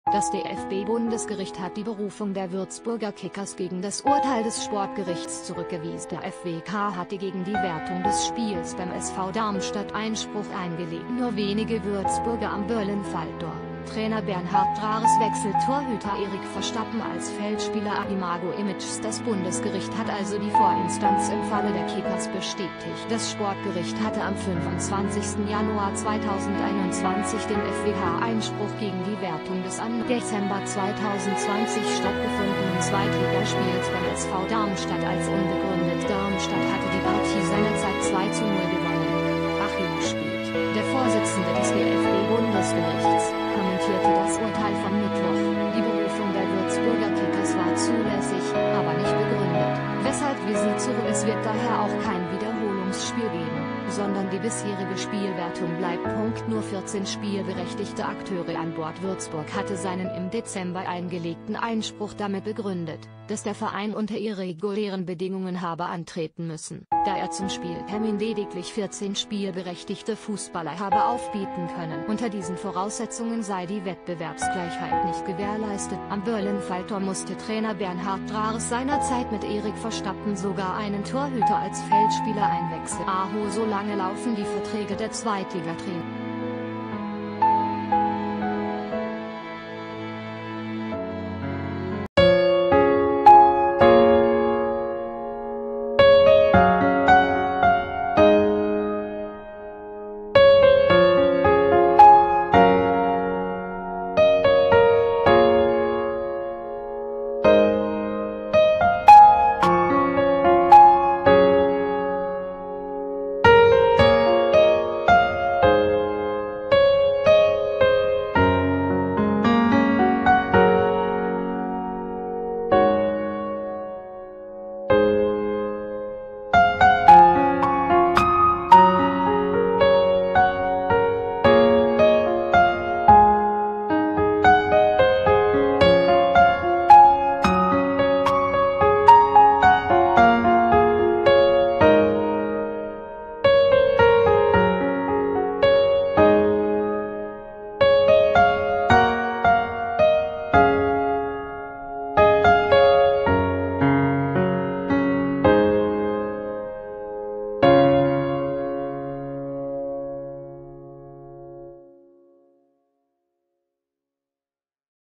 Das DFB-Bundesgericht hat die Berufung der Würzburger Kickers gegen das Urteil des Sportgerichts zurückgewiesen. Der FWK hatte gegen die Wertung des Spiels beim SV Darmstadt Einspruch eingelegt. Nur wenige Würzburger am Böllenfalltor. Trainer Bernhard Draares wechselt Torhüter Erik Verstappen als Feldspieler Imago Images. Das Bundesgericht hat also die Vorinstanz im Falle der Kickers bestätigt. Das Sportgericht hatte am 25. Januar 2021 den FWK-Einspruch gegen die Wertung des am Dezember 2020 stattgefundenen Zweitligaspiels beim SV Darmstadt als unbegründet. Darmstadt hatte die Partie seinerzeit 2:0 gewonnen. Achim Spieth, der Vorsitzende des DFB-Bundesgerichts, kommentierte das Urteil vom Mittwoch. Die Berufung der Würzburger Kickers war zulässig, aber nicht begründet, weshalb wir sie zurück. Es wird daher auch kein Wiederholungsspiel geben, sondern die bisherige Spielwertung bleibt. Nur 14 spielberechtigte Akteure an Bord. Würzburg hatte seinen im Dezember eingelegten Einspruch damit begründet, dass der Verein unter irregulären Bedingungen habe antreten müssen, da er zum Spieltermin lediglich 14 spielberechtigte Fußballer habe aufbieten können. Unter diesen Voraussetzungen sei die Wettbewerbsgleichheit nicht gewährleistet. Am Böllenfalltor musste Trainer Bernhard Draares seinerzeit mit Erik Verstappen sogar einen Torhüter als Feldspieler einwechseln. So lange laufen die Verträge der Zweitligatrainer.